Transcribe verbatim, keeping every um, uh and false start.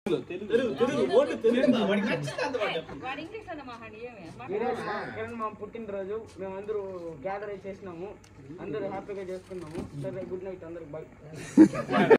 కిరణ్ మా పుట్టినరోజు మేమందరూ గ్యాదర్ చేసినాము, అందరూ హ్యాపీగా చేసుకున్నాము. సరే, గుడ్ నైట్ అందరికి, బాయ్.